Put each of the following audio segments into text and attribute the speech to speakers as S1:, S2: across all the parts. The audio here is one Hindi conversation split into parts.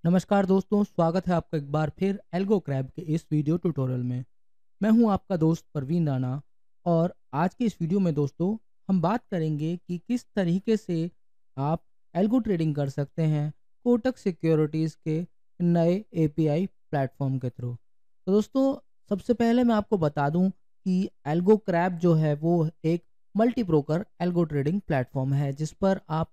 S1: नमस्कार दोस्तों, स्वागत है आपका एक बार फिर एल्गो क्रैब के इस वीडियो ट्यूटोरियल में। मैं हूं आपका दोस्त परवीन राणा और आज के इस वीडियो में दोस्तों हम बात करेंगे कि किस तरीके से आप एल्गो ट्रेडिंग कर सकते हैं कोटक सिक्योरिटीज़ के नए एपीआई प्लेटफॉर्म के थ्रू। तो दोस्तों सबसे पहले मैं आपको बता दूं कि एल्गो क्रैब जो है वो एक multi broker algo trading platform है जिस पर आप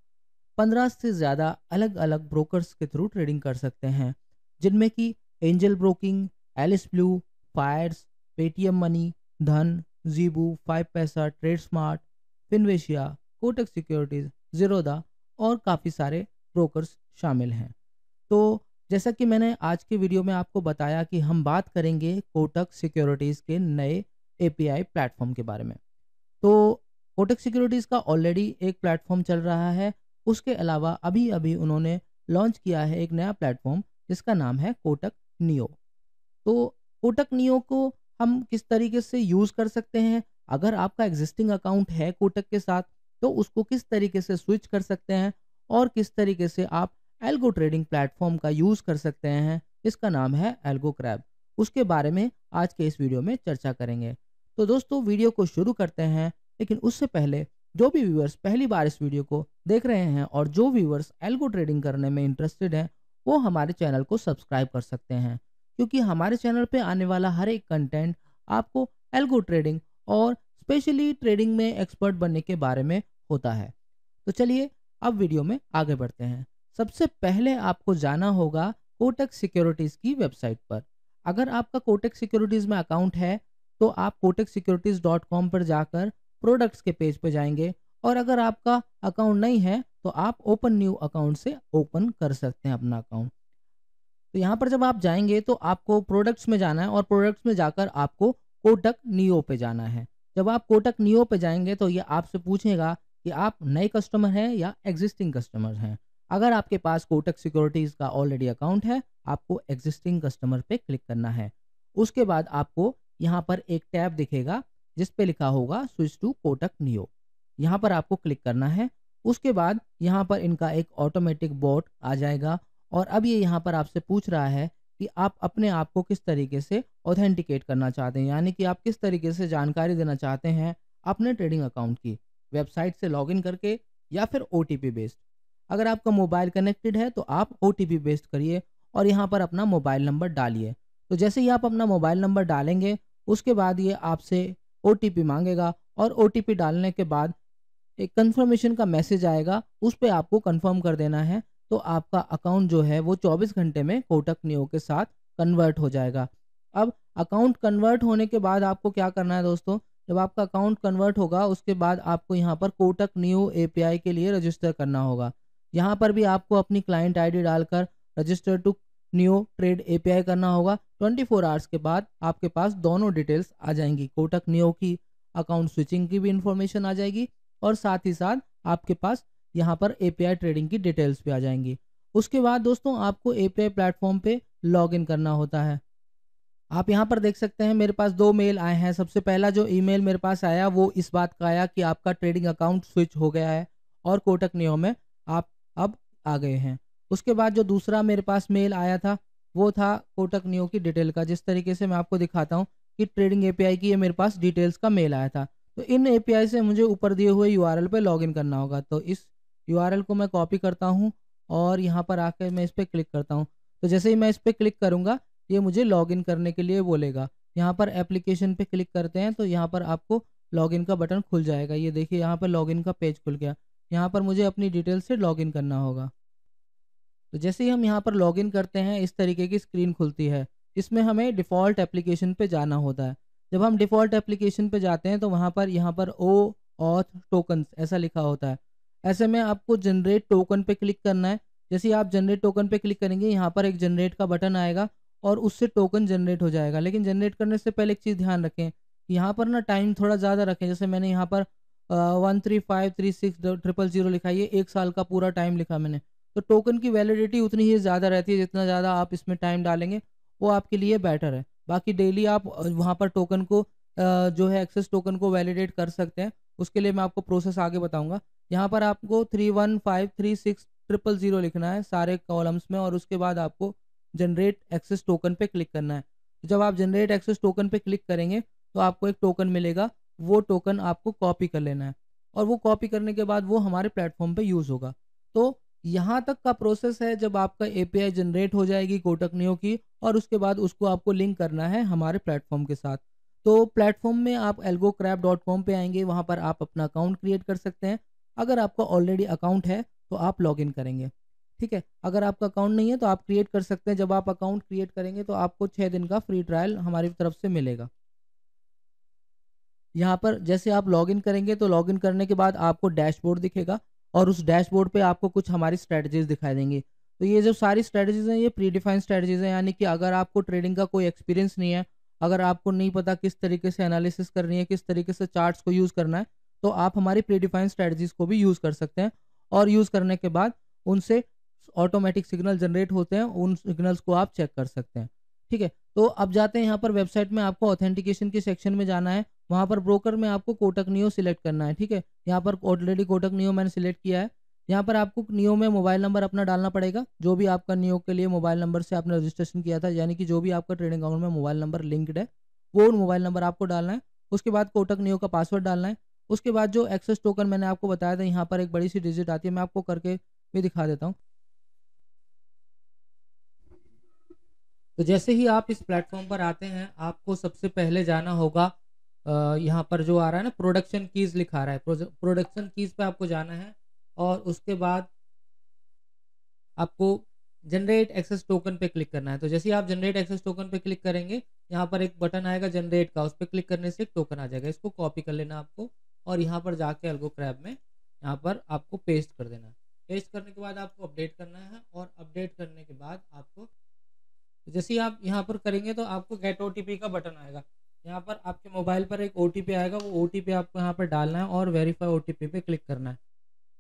S1: 15 से ज़्यादा अलग अलग ब्रोकर्स के थ्रू ट्रेडिंग कर सकते हैं, जिनमें कि Angel broking, Alice Blue, Fyers, Paytm money, Dhan, जीबू, 5 paisa, trade smart, Finvasia, Kotak securities, Zerodha और काफ़ी सारे ब्रोकर्स शामिल हैं। तो जैसा कि मैंने आज के वीडियो में आपको बताया कि हम बात करेंगे कोटक सिक्योरिटीज़ के नए एपीआई प्लेटफॉर्म के बारे में। तो कोटक सिक्योरिटीज़ का ऑलरेडी एक प्लेटफॉर्म चल रहा है। उसके अलावा अभी-अभी उन्होंने लॉन्च किया है एक नया प्लेटफॉर्म जिसका नाम है कोटक नियो। तो कोटक नियो को हम किस तरीके से यूज़ कर सकते हैं? अगर आपका एग्ज़िस्टिंग अकाउंट है कोटक के साथ, तो उसको किस तरीके से स्विच कर सकते हैं और किस तरीके से आप एल्गो ट्रेडिंग प्लेटफॉर्म का यूज़ कर सकते हैं, इसका नाम है एल्गो क्रैब। उसके बारे में आज के इस वीडियो में चर्चा करेंगे। तो दोस्तों वीडियो को शुरू करते हैं, लेकिन उससे पहले जो भी व्यूअर्स पहली बार इस वीडियो को देख रहे हैं और जो व्यूअर्स एल्गो ट्रेडिंग करने में इंटरेस्टेड हैं, वो हमारे चैनल को सब्सक्राइब कर सकते हैं। क्योंकि हमारे चैनल पे आने वाला हर एक कंटेंट आपको एल्गो ट्रेडिंग और स्पेशली ट्रेडिंग में एक्सपर्ट बनने के बारे में होता है। तो चलिए अब वीडियो में आगे बढ़ते हैं। सबसे पहले आपको जाना होगा कोटक सिक्योरिटीज़ की वेबसाइट पर। अगर आपका कोटक सिक्योरिटीज़ में अकाउंट है, तो आप कोटक सिक्योरिटीज़ डॉट कॉम पर जाकर प्रोडक्ट्स के पेज पे जाएंगे और अगर आपका अकाउंट नहीं है, तो आप ओपन न्यू अकाउंट से ओपन कर सकते हैं अपना अकाउंट। तो यहाँ पर जब आप जाएँगे तो आपको प्रोडक्ट्स में जाना है और प्रोडक्ट्स में जाकर आपको कोटक नियो पे जाना है। जब आप कोटक नियो पे जाएँगे तो ये आपसे पूछेगा कि आप नए कस्टमर हैं या एक्जिस्टिंग कस्टमर हैं। अगर आपके पास कोटक सिक्योरिटीज़ का ऑलरेडी अकाउंट है, आपको एक्जिस्टिंग कस्टमर पे क्लिक करना है। उसके बाद आपको यहाँ पर एक टैब दिखेगा जिस पे लिखा होगा स्विच टू कोटक नियो। यहाँ पर आपको क्लिक करना है। उसके बाद यहाँ पर इनका एक ऑटोमेटिक बॉट आ जाएगा और अब ये यहाँ पर आपसे पूछ रहा है कि आप अपने आप को किस तरीके से ऑथेंटिकेट करना चाहते हैं, यानी कि आप किस तरीके से जानकारी देना चाहते हैं अपने ट्रेडिंग अकाउंट की, वेबसाइट से लॉगिन करके या फिर ओटीपी बेस्ड। अगर आपका मोबाइल कनेक्टेड है तो आप ओटीपी बेस्ड करिए और यहाँ पर अपना मोबाइल नंबर डालिए। तो जैसे ही आप अपना मोबाइल नंबर डालेंगे, उसके बाद ये आपसे ओटीपी मांगेगा और ओटीपी डालने के बाद एक कंफर्मेशन का मैसेज आएगा, उस पे आपको कंफर्म कर देना है। तो आपका अकाउंट जो है वो 24 घंटे में कोटक नियो के साथ कन्वर्ट हो जाएगा। अब अकाउंट कन्वर्ट होने के बाद आपको क्या करना है दोस्तों, जब आपका अकाउंट कन्वर्ट होगा उसके बाद आपको यहाँ पर कोटक नियो एपीआई के लिए रजिस्टर करना होगा। यहाँ पर भी आपको अपनी क्लाइंट आईडी डालकर register to Neo trade API करना होगा। 24 आवर्स के बाद आपके पास दोनों डिटेल्स आ जाएंगी, कोटक नियो की अकाउंट स्विचिंग की भी इंफॉर्मेशन आ जाएगी और साथ ही साथ आपके पास यहाँ पर एपीआई ट्रेडिंग की डिटेल्स भी आ जाएंगी। उसके बाद दोस्तों आपको एपीआई प्लेटफॉर्म पे लॉगिन करना होता है। आप यहाँ पर देख सकते हैं मेरे पास 2 मेल आए हैं। सबसे पहला जो ईमेल मेरे पास आया वो इस बात का आया कि आपका ट्रेडिंग अकाउंट स्विच हो गया है और कोटक नियो में आप अब आ गए हैं। उसके बाद जो दूसरा मेरे पास मेल आया था वो था कोटक नियो की डिटेल का, जिस तरीके से मैं आपको दिखाता हूँ कि ट्रेडिंग एपीआई की ये मेरे पास डिटेल्स का मेल आया था। तो इन एपीआई से मुझे ऊपर दिए हुए यूआरएल पे लॉगिन करना होगा। तो इस यूआरएल को मैं कॉपी करता हूँ और यहाँ पर आकर मैं इस पे क्लिक करता हूँ। तो जैसे ही मैं इस पे क्लिक करूँगा, ये मुझे लॉगिन करने के लिए बोलेगा। यहाँ पर एप्लीकेशन पे क्लिक करते हैं तो यहाँ पर आपको लॉगिन का बटन खुल जाएगा। ये देखिए यहाँ पर लॉगिन का पेज खुल गया। यहाँ पर मुझे अपनी डिटेल से लॉगिन करना होगा। तो जैसे ही हम यहाँ पर लॉगिन करते हैं इस तरीके की स्क्रीन खुलती है। इसमें हमें डिफ़ॉल्ट एप्लीकेशन पे जाना होता है। जब हम डिफ़ॉल्ट एप्लीकेशन पे जाते हैं तो वहाँ पर यहाँ पर ओ ऑथ टोकन्स ऐसा लिखा होता है। ऐसे में आपको जनरेट टोकन पे क्लिक करना है। जैसे ही आप जनरेट टोकन पे क्लिक करेंगे, यहाँ पर एक जनरेट का बटन आएगा और उससे टोकन जनरेट हो जाएगा। लेकिन जनरेट करने से पहले एक चीज़ ध्यान रखें, यहाँ पर ना टाइम थोड़ा ज़्यादा रखें। जैसे मैंने यहाँ पर 13536000 लिखा है, ये 1 साल का पूरा टाइम लिखा मैंने। तो टोकन की वैलिडिटी उतनी ही ज़्यादा रहती है, जितना ज़्यादा आप इसमें टाइम डालेंगे वो आपके लिए बेटर है। बाकी डेली आप वहाँ पर टोकन को जो है एक्सेस टोकन को वैलिडेट कर सकते हैं। उसके लिए मैं आपको प्रोसेस आगे बताऊँगा। यहाँ पर आपको 31536 000 लिखना है सारे कॉलम्स में और उसके बाद आपको जनरेट एक्सेस टोकन पे क्लिक करना है। जब आप जनरेट एक्सेस टोकन पे क्लिक करेंगे तो आपको एक टोकन मिलेगा, वो टोकन आपको कॉपी कर लेना है और वो कॉपी करने के बाद वो हमारे प्लेटफॉर्म पे यूज़ होगा। तो यहाँ तक का प्रोसेस है जब आपका एपीआई जनरेट हो जाएगी कोटक नियो की और उसके बाद उसको आपको लिंक करना है हमारे प्लेटफॉर्म के साथ। तो प्लेटफॉर्म में आप algocrab.com पे आएँगे, वहाँ पर आप अपना अकाउंट क्रिएट कर सकते हैं। अगर आपका ऑलरेडी अकाउंट है तो आप लॉगिन करेंगे, ठीक है? अगर आपका अकाउंट नहीं है तो आप क्रिएट कर सकते हैं। जब आप अकाउंट क्रिएट करेंगे तो आपको 6 दिन का फ्री ट्रायल हमारी तरफ से मिलेगा। यहाँ पर जैसे आप लॉगिन करेंगे तो लॉगिन करने के बाद आपको डैशबोर्ड दिखेगा और उस डैशबोर्ड पे आपको कुछ हमारी स्ट्रैटेजीज़ दिखाई देंगी। तो ये जो सारी स्ट्रैटेजीज़ हैं ये प्री डिफाइंड स्ट्रैटेजीज़ हैं, यानी कि अगर आपको ट्रेडिंग का कोई एक्सपीरियंस नहीं है, अगर आपको नहीं पता किस तरीके से एनालिसिस करनी है, किस तरीके से चार्ट्स को यूज़ करना है, तो आप हमारी प्री डिफाइंड स्ट्रैटेजीज़ को भी यूज़ कर सकते हैं और यूज़ करने के बाद उनसे ऑटोमेटिक सिग्नल जनरेट होते हैं, उन सिग्नल्स को आप चेक कर सकते हैं। ठीक है? तो अब जाते हैं यहाँ पर वेबसाइट में आपको ऑथेंटिकेशन के सेक्शन में जाना है। वहाँ पर ब्रोकर में आपको कोटक नियो सिलेक्ट करना है, ठीक है? यहाँ पर ऑलरेडी कोटक नियो मैंने सिलेक्ट किया है। यहाँ पर आपको नियो में मोबाइल नंबर अपना डालना पड़ेगा, जो भी आपका नियो के लिए मोबाइल नंबर से आपने रजिस्ट्रेशन किया था, यानी कि जो भी आपका ट्रेडिंग अकाउंट में मोबाइल नंबर लिंक्ड है, वो मोबाइल नंबर आपको डालना है। उसके बाद कोटक नियो का पासवर्ड डालना है। उसके बाद जो एक्सेस टोकन मैंने आपको बताया था, यहाँ पर एक बड़ी सी डिजिट आती है, मैं आपको करके भी दिखा देता हूँ। तो जैसे ही आप इस प्लेटफॉर्म पर आते हैं, आपको सबसे पहले जाना होगा यहाँ पर जो आ रहा है ना प्रोडक्शन कीज़ लिखा रहा है, प्रोडक्शन कीज़ पे आपको जाना है और उसके बाद आपको जनरेट एक्सेस टोकन पे क्लिक करना है। तो जैसे ही आप जनरेट एक्सेस टोकन पे क्लिक करेंगे, यहाँ पर एक बटन आएगा जनरेट का, उस पर क्लिक करने से एक टोकन आ जाएगा। इसको कॉपी कर लेना आपको और यहाँ पर जाके एल्गो क्रैब में यहाँ पर आपको पेस्ट कर देना है। पेस्ट करने के बाद आपको अपडेट करना है और अपडेट करने के बाद आपको जैसे ही आप यहाँ पर करेंगे तो आपको गेट ओटीपी का बटन आएगा। यहाँ पर आपके मोबाइल पर एक ओटीपी आएगा, वो ओटीपी आपको यहाँ पर डालना है और वेरीफाई ओटीपी पे क्लिक करना है।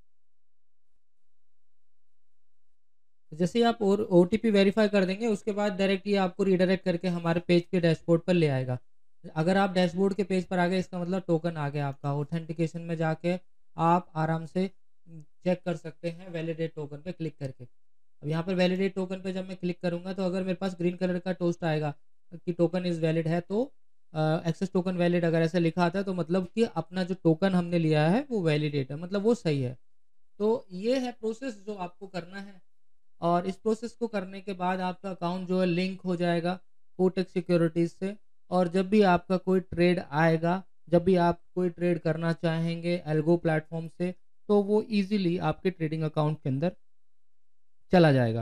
S1: जैसे ही आप और ओटीपी वेरीफाई कर देंगे उसके बाद डायरेक्ट ये आपको रीडायरेक्ट करके हमारे पेज के डैशबोर्ड पर ले आएगा। अगर आप डैशबोर्ड के पेज पर आ गए इसका मतलब टोकन आ गया आपका। ऑथेंटिकेशन में जाके आप आराम से चेक कर सकते हैं वैलिडेट टोकन पे क्लिक करके। अब यहाँ पर वैलिडेट टोकन पे जब मैं क्लिक करूँगा तो अगर मेरे पास ग्रीन कलर का टोस्ट आएगा कि टोकन इज़ वैलिड है, तो एक्सेस टोकन वैलिड अगर ऐसा लिखा आता है तो मतलब कि अपना जो टोकन हमने लिया है वो वैलिडेट है, मतलब वो सही है। तो ये है प्रोसेस जो आपको करना है और इस प्रोसेस को करने के बाद आपका अकाउंट जो है लिंक हो जाएगा कोटक सिक्योरिटीज़ से और जब भी आपका कोई ट्रेड आएगा, जब भी आप कोई ट्रेड करना चाहेंगे एल्गो प्लेटफॉर्म से, तो वो ईज़िली आपके ट्रेडिंग अकाउंट के अंदर चला जाएगा।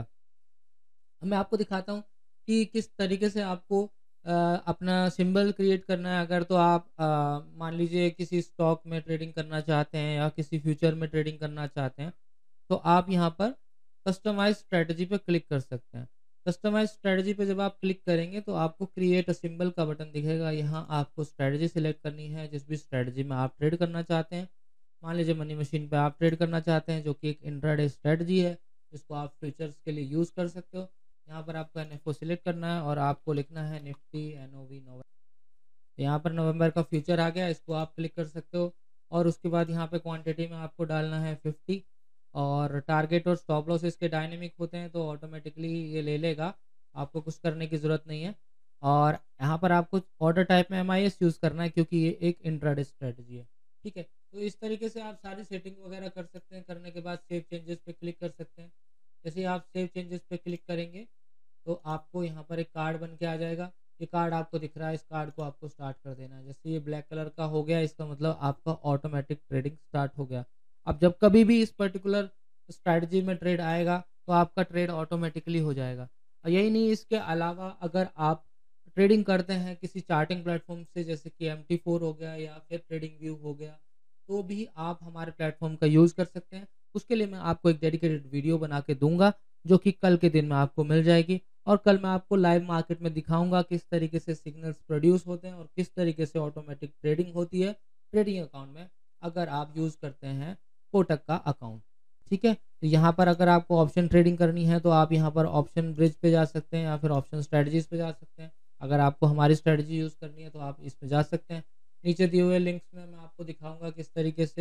S1: अब मैं आपको दिखाता हूँ कि किस तरीके से आपको अपना सिंबल क्रिएट करना है। अगर तो आप मान लीजिए किसी स्टॉक में ट्रेडिंग करना चाहते हैं या किसी फ्यूचर में ट्रेडिंग करना चाहते हैं, तो आप यहाँ पर कस्टमाइज स्ट्रेटजी पे क्लिक कर सकते हैं। कस्टमाइज स्ट्रेटजी पे जब आप क्लिक करेंगे तो आपको क्रिएट अ सिंबल का बटन दिखेगा। यहाँ आपको स्ट्रेटजी सिलेक्ट करनी है जिस भी स्ट्रेटजी में आप ट्रेड करना चाहते हैं। मान लीजिए मनी मशीन पे आप ट्रेड करना चाहते हैं जो कि एक इंट्राडे स्ट्रेटजी है जिसको आप फ्यूचर्स के लिए यूज़ कर सकते हो। यहाँ पर आपको एनएफओ सिलेक्ट करना है और आपको लिखना है निफ्टी एनओवी नवंबर। यहाँ पर नवंबर का फ्यूचर आ गया, इसको आप क्लिक कर सकते हो और उसके बाद यहाँ पे क्वांटिटी में आपको डालना है 50 और टारगेट और स्टॉप लॉस इसके डायनेमिक होते हैं तो ऑटोमेटिकली ये ले लेगा, आपको कुछ करने की ज़रूरत नहीं है। और यहाँ पर आपको ऑर्डर टाइप में एमआईएस यूज़ करना है क्योंकि ये एक इंट्राडे स्ट्रेटजी है, ठीक है। तो इस तरीके से आप सारी सेटिंग वगैरह कर सकते हैं। करने के बाद सेव चेंजेस पे क्लिक कर सकते हैं। जैसे आप सेव चेंजेस पे क्लिक करेंगे तो आपको यहाँ पर एक कार्ड बन के आ जाएगा। ये कार्ड आपको दिख रहा है, इस कार्ड को आपको स्टार्ट कर देना है। जैसे ये ब्लैक कलर का हो गया इसका मतलब आपका ऑटोमेटिक ट्रेडिंग स्टार्ट हो गया। अब जब कभी भी इस पर्टिकुलर स्ट्रैटेजी में ट्रेड आएगा तो आपका ट्रेड ऑटोमेटिकली हो जाएगा। और यही नहीं, इसके अलावा अगर आप ट्रेडिंग करते हैं किसी चार्टिंग प्लेटफॉर्म से जैसे कि MT4 हो गया या फिर ट्रेडिंग व्यू हो गया, तो भी आप हमारे प्लेटफॉर्म का यूज़ कर सकते हैं। उसके लिए मैं आपको एक डेडिकेटेड वीडियो बना के दूंगा जो कि कल के दिन में आपको मिल जाएगी और कल मैं आपको लाइव मार्केट में दिखाऊंगा किस तरीके से सिग्नल्स प्रोड्यूस होते हैं और किस तरीके से ऑटोमेटिक ट्रेडिंग होती है ट्रेडिंग अकाउंट में अगर आप यूज़ करते हैं कोटक का अकाउंट, ठीक है। तो यहाँ पर अगर आपको ऑप्शन ट्रेडिंग करनी है तो आप यहाँ पर ऑप्शन ब्रिज पे जा सकते हैं या फिर ऑप्शन स्ट्रेटजीज पे जा सकते हैं। अगर आपको हमारी स्ट्रेटजी यूज़ करनी है तो आप इस पे जा सकते हैं। नीचे दिए हुए लिंक्स में मैं आपको दिखाऊंगा किस तरीके से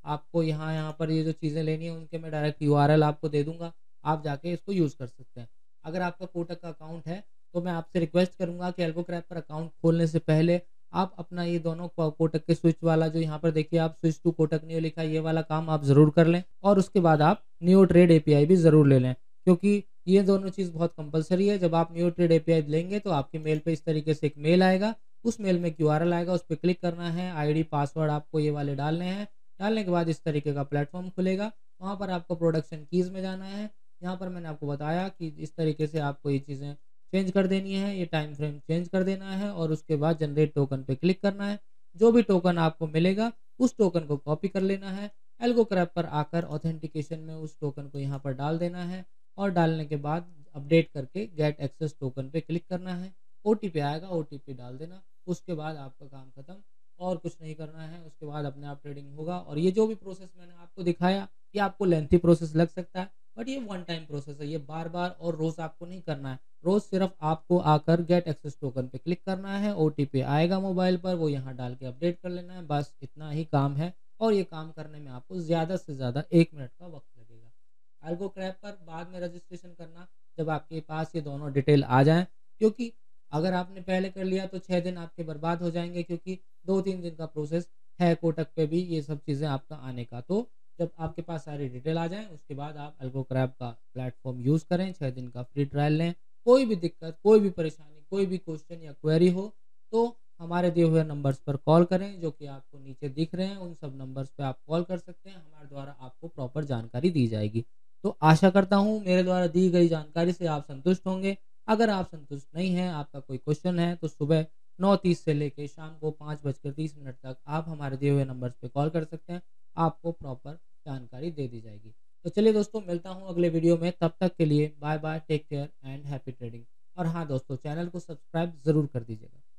S1: आपको यहाँ पर ये जो चीज़ें लेनी है उनके मैं डायरेक्ट यूआरएल आपको दे दूँगा, आप जाके इसको यूज़ कर सकते हैं। अगर आपका कोटक का अकाउंट है तो मैं आपसे रिक्वेस्ट करूँगा कि एल्गोक्रैब पर अकाउंट खोलने से पहले आप अपना ये दोनों कोटक के स्विच वाला जो यहाँ पर देखिए आप स्विच टू कोटक नियो लिखा है, ये वाला काम आप ज़रूर कर लें और उसके बाद आप नियो ट्रेड एपीआई भी ज़रूर ले लें, क्योंकि ये दोनों चीज़ बहुत कंपल्सरी है। जब आप नियो ट्रेड एपीआई लेंगे तो आपके मेल पे इस तरीके से एक मेल आएगा, उस मेल में क्यूआरएल आएगा, उस पे क्लिक करना है, आईडी पासवर्ड आपको ये वाले डालने हैं। डालने के बाद इस तरीके का प्लेटफ़ॉर्म खुलेगा, वहाँ पर आपको प्रोडक्शन कीज़ में जाना है। यहाँ पर मैंने आपको बताया कि इस तरीके से आपको ये चीज़ें चेंज कर देनी है, ये टाइम फ्रेम चेंज कर देना है और उसके बाद जनरेट टोकन पे क्लिक करना है। जो भी टोकन आपको मिलेगा, उस टोकन को कॉपी कर लेना है, एल्गोक्रैब पर आकर ऑथेंटिकेशन में उस टोकन को यहाँ पर डाल देना है और डालने के बाद अपडेट करके गेट एक्सेस टोकन पे क्लिक करना है। ओटीपी आएगा, ओटीपी डाल देना, उसके बाद आपका काम खत्म और कुछ नहीं करना है। उसके बाद अपने आप ट्रेडिंग होगा और ये जो भी प्रोसेस मैंने आपको दिखाया, ये आपको लेंथी प्रोसेस लग सकता है, बट ये वन टाइम प्रोसेस है, ये बार-बार और रोज़ आपको नहीं करना है। रोज़ सिर्फ आपको आकर गेट एक्सेस टोकन पे क्लिक करना है, ओटीपी आएगा मोबाइल पर, वो यहाँ डाल के अपडेट कर लेना है, बस इतना ही काम है और ये काम करने में आपको ज़्यादा से ज़्यादा 1 मिनट का वक़्त लगेगा। एल्गोक्रैब पर बाद में रजिस्ट्रेशन करना जब आपके पास ये दोनों डिटेल आ जाएँ, क्योंकि अगर आपने पहले कर लिया तो 6 दिन आपके बर्बाद हो जाएँगे, क्योंकि 2-3 दिन का प्रोसेस है कोटक पे भी ये सब चीज़ें आपका आने का। तो जब आपके पास सारी डिटेल आ जाए उसके बाद आप एल्गोक्रैब का प्लेटफ़ॉर्म यूज़ करें, 6 दिन का फ्री ट्रायल लें। कोई भी दिक्कत, कोई भी परेशानी, कोई भी क्वेश्चन या क्वेरी हो तो हमारे दिए हुए नंबर्स पर कॉल करें, जो कि आपको नीचे दिख रहे हैं, उन सब नंबर्स पे आप कॉल कर सकते हैं, हमारे द्वारा आपको प्रॉपर जानकारी दी जाएगी। तो आशा करता हूँ मेरे द्वारा दी गई जानकारी से आप संतुष्ट होंगे। अगर आप संतुष्ट नहीं हैं, आपका कोई क्वेश्चन है तो सुबह 9:30 से लेके शाम को 5:30 तक आप हमारे दिए हुए नंबर्स पे कॉल कर सकते हैं, आपको प्रॉपर जानकारी दे दी जाएगी। तो चलिए दोस्तों, मिलता हूँ अगले वीडियो में, तब तक के लिए bye bye, take care and happy trading. और हाँ दोस्तों, चैनल को सब्सक्राइब ज़रूर कर दीजिएगा।